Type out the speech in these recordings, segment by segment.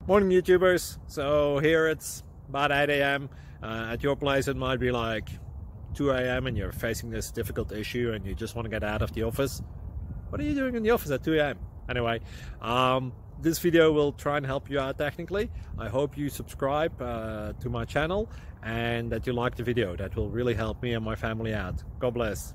Morning YouTubers. So here it's about 8 a.m. At your place it might be like 2 a.m. and you're facing this difficult issue and you just want to get out of the office. What are you doing in the office at 2 a.m.? Anyway, this video will try and help you out technically. I hope you subscribe to my channel and that you like the video. That will really help me and my family out. God bless.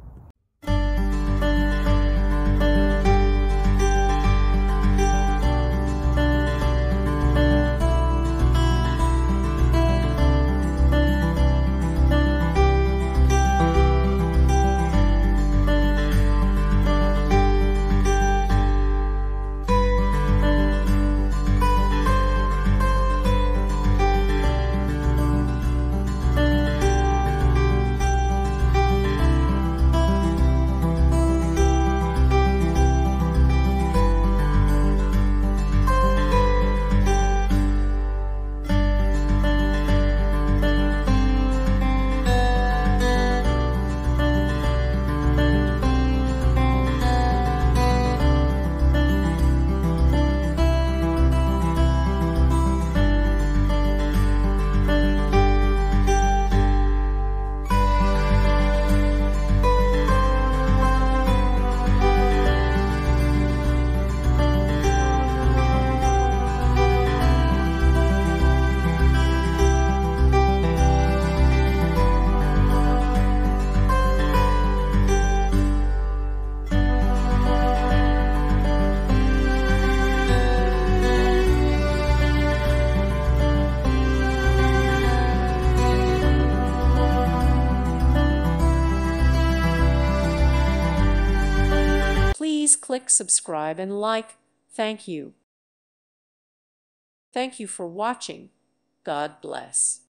Please click subscribe and like. Thank you. Thank you for watching. God bless.